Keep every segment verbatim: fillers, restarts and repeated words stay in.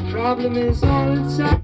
Problem is all inside.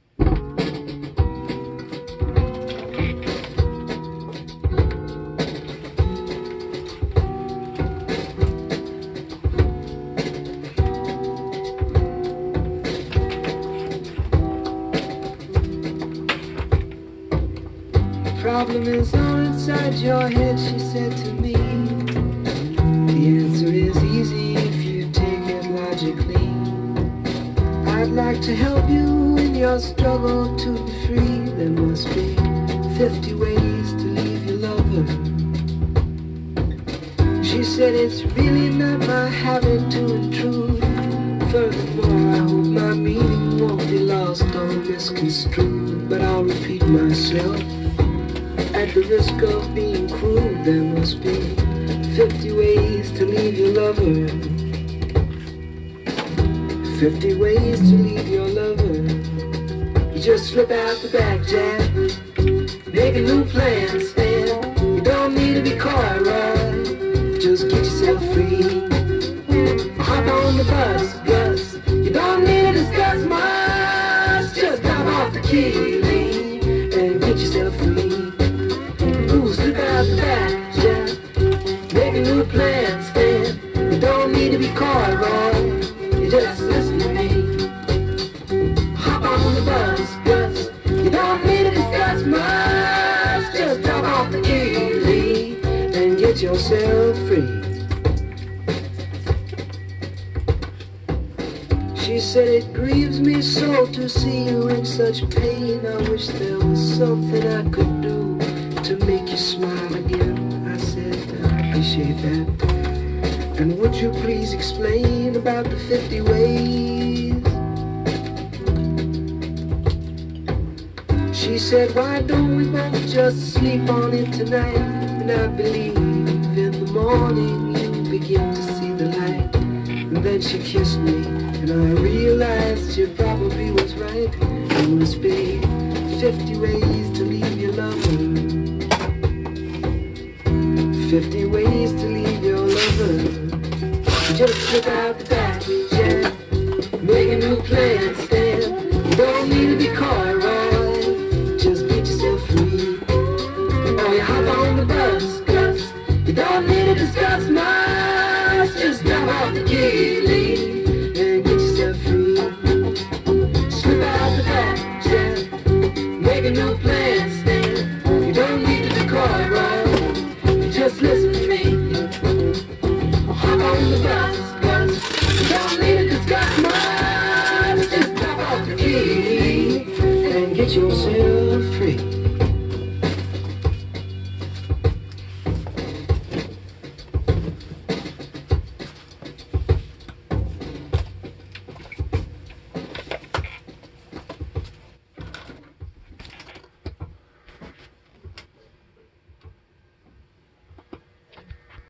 Problem is all inside your head, she said to me. The answer is easy if you take it logically. I'd like to help you in your struggle to be free. There must be fifty ways to leave your lover. She said it's really not my habit to intrude. Furthermore, I hope my meaning won't be lost or misconstrued. But I'll repeat myself. At the risk of being crude, there must be fifty ways to leave your lover. Fifty ways to leave your lover. You just slip out the back, Jack. Make a new plan, Stan. You don't need to be coy, right? Just get yourself free. Hop on the bus, Gus. You don't need to discuss much. Just drop off the key, Lee, and get yourself free. Slip out the back, Jack. Make a new plan, Stan. You don't need to be coy, Roy. You just listen to me. Hop on the bus, Gus. You don't need to discuss much. Just drop off the key, Lee, and get yourself free. She said it grieves me so to see you in such pain. I wish there was something I could do to make you smile again. I said, I appreciate that. And would you please explain about the fifty ways? She said, why don't we both just sleep on it tonight? And I believe in the morning you begin to see the light. And then she kissed me, and I realized she probably was right. There must be fifty ways to leave your lover. Fifty ways to leave your lover. Just slip out the back, Jack. Make a new plan, Stan. You don't need to be coy, Roy. Just get yourself free. Oh, you hop on the bus, Gus. You don't need to discuss much. Just drop off the key, Lee, and get yourself free. Slip out the back, Jack. Make a new plan, Stan. You don't need to be coy, Roy. Just listen to me. Hop on the bus, Gus. You don't need to discuss much. Just drop off the key and get yourself free.